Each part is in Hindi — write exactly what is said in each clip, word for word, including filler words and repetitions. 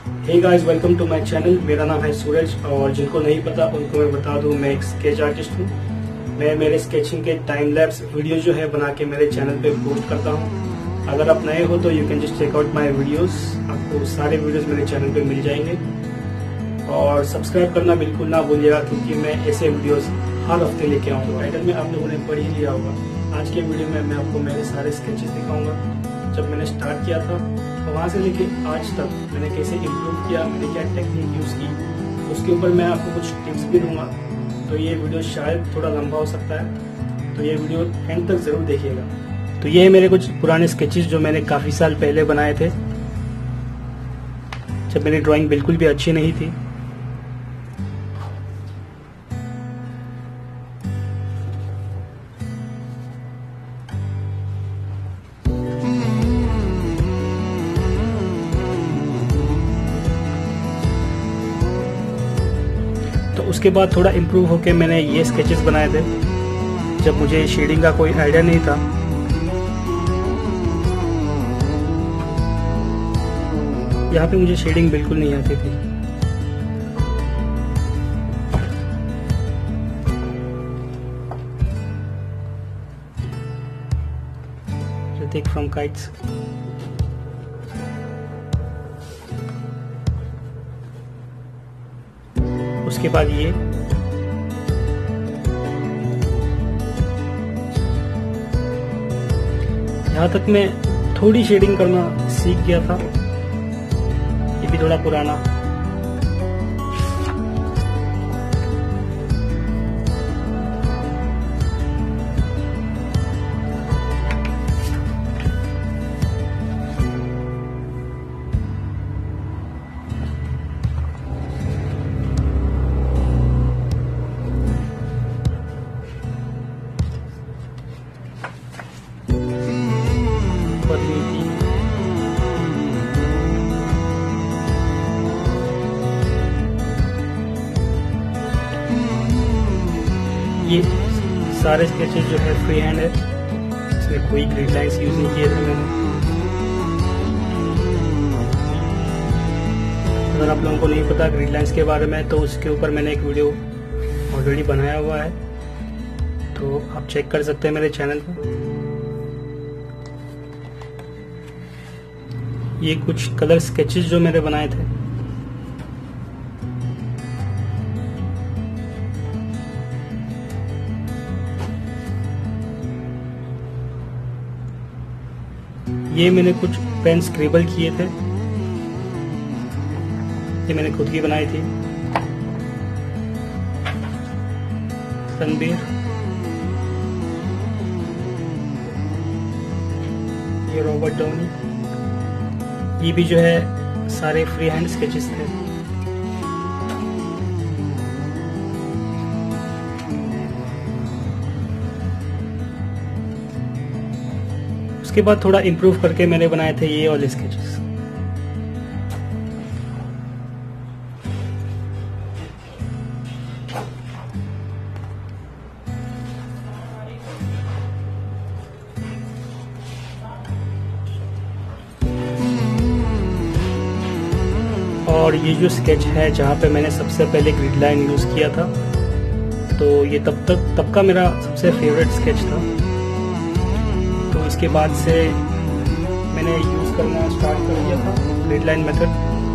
Hey guys, welcome to my channel. मेरा नाम है सूरज और जिनको नहीं पता उनको मैं बता दूं, मैं एक स्केच आर्टिस्ट हूं। मैं मेरे स्केचिंग के टाइम लैप्स वीडियो जो है बना के मेरे चैनल पे पोस्ट करता हूं। अगर आप नए हो तो you can just check out my videos. आपको सारे वीडियोस मेरे चैनल पे मिल जाएंगे और सब्सक्राइब करना बिल्कुल ना भूलिएगा, क्योंकि मैं ऐसे वीडियोस हर हफ्ते लेके आऊँगा। टाइटल में आप लोगों ने पढ़ ही लिया होगा। आज के वीडियो में मैं आपको मेरे सारे स्केचेस दिखाऊंगा। जब मैंने स्टार्ट किया था तो वहाँ से लेके आज तक मैंने कैसे इम्प्रूव किया, मैंने क्या टेक्निक यूज़ की, उसके ऊपर मैं आपको कुछ टिप्स भी दूंगा। तो ये वीडियो शायद थोड़ा लंबा हो सकता है, तो ये वीडियो एंड तक ज़रूर देखिएगा। तो ये है मेरे कुछ पुराने स्केचेस जो मैंने काफ़ी साल पहले बनाए थे, जब मेरी ड्राइंग बिल्कुल भी अच्छी नहीं थी। तो उसके बाद थोड़ा इम्प्रूव होके मैंने ये स्केचेस बनाए थे, जब मुझे शेडिंग का कोई आइडिया नहीं था। यहाँ पे मुझे शेडिंग बिल्कुल नहीं आती थी। Take from kites. उसके बाद ये यहाँ तक मैं थोड़ी शेडिंग करना सीख गया था। ये भी थोड़ा पुराना। ये सारे स्केचेस जो है फ्री हैंड है, इसमें कोई ग्रिड लाइन्स यूज नहीं किए थे मैंने। अगर आप लोगों को नहीं पता ग्रिड लाइन्स के बारे में, तो उसके ऊपर मैंने एक वीडियो ऑलरेडी बनाया हुआ है, तो आप चेक कर सकते हैं मेरे चैनल पर। ये कुछ कलर स्केचेस जो मैंने बनाए थे। ये मैंने कुछ पेन स्क्रिबल किए थे, ये मैंने खुद की बनाई थी। रणबीर, ये रॉबर्ट डाउनी, ये भी जो है सारे फ्री हैंड स्केचेस थे। उसके बाद थोड़ा इम्प्रूव करके मैंने बनाए थे ये वाले स्केचेस। और ये जो स्केच है जहाँ पे मैंने सबसे पहले ग्रिड लाइन यूज किया था, तो ये तब तक तब का मेरा सबसे फेवरेट स्केच था। तो इसके बाद से मैंने यूज करना स्टार्ट कर दिया था ग्रिड लाइन मेथड।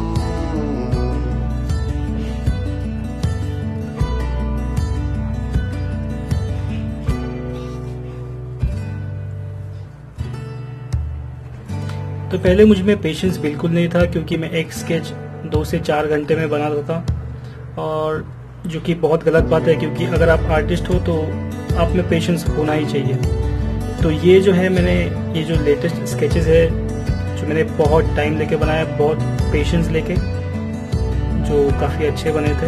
तो पहले मुझ में पेशेंस बिल्कुल नहीं था, क्योंकि मैं एक स्केच दो से चार घंटे में बनाता था, और जो कि बहुत गलत बात है, क्योंकि अगर आप आर्टिस्ट हो तो आप में पेशेंस होना ही चाहिए। तो ये जो है मैंने ये जो लेटेस्ट स्केचेस है जो मैंने बहुत टाइम लेके बनाया, बहुत पेशेंस लेके, जो काफ़ी अच्छे बने थे।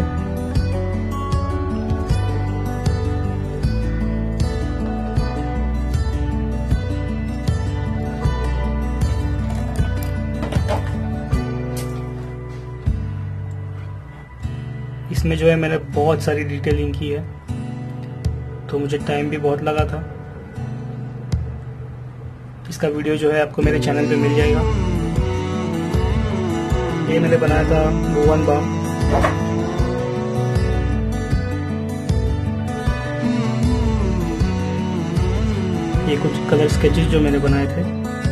इसमें जो है मैंने बहुत सारी डिटेलिंग की है, तो मुझे टाइम भी बहुत लगा था। इसका वीडियो जो है आपको मेरे चैनल पे मिल जाएगा। ये मैंने बनाया था वन बाम। ये कुछ कलर स्केचेस जो मैंने बनाए थे।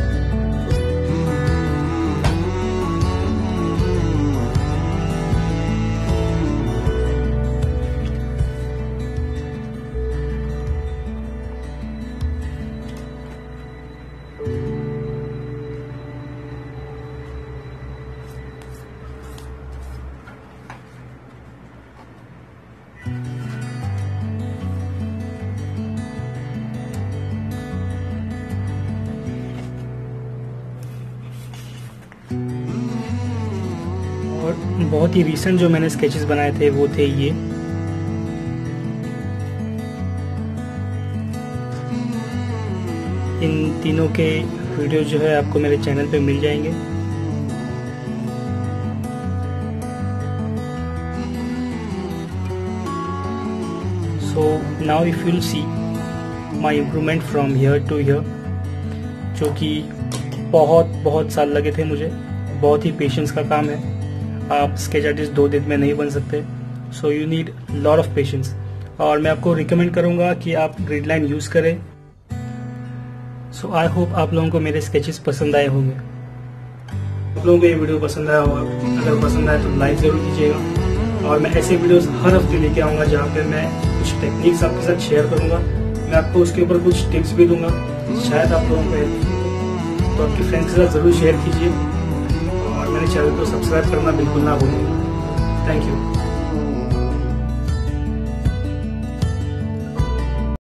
और बहुत ही रीसेंट जो मैंने स्केचेस बनाए थे वो थे ये। इन तीनों के वीडियो जो है आपको मेरे चैनल पे मिल जाएंगे। So now if you'll see my improvement from here to here, जो कि बहुत बहुत साल लगे थे मुझे, बहुत ही पेशेंस का काम है। आप स्केच आर्टिस्ट दो दिन में नहीं बन सकते, so you need lot of patience. और मैं आपको रिकमेंड करूंगा कि आप ग्रिड लाइन यूज करें। सो आई होप आप लोगों को मेरे स्केचेस पसंद आए होंगे। आप लोगों को ये वीडियो पसंद आया होगा, अगर पसंद आए तो लाइक जरूर कीजिएगा। और मैं ऐसे वीडियोस हर हफ्ते लेके आऊंगा जहाँ पे मैं कुछ टेक्निक्स आपके साथ शेयर करूंगा। मैं आपको उसके ऊपर कुछ टिप्स भी दूंगा, शायद आप लोगों को। तो आपके फ्रेंड्स के साथ जरूर शेयर कीजिए और मेरे चैनल को सब्सक्राइब करना बिल्कुल ना भूलिए। Thank you.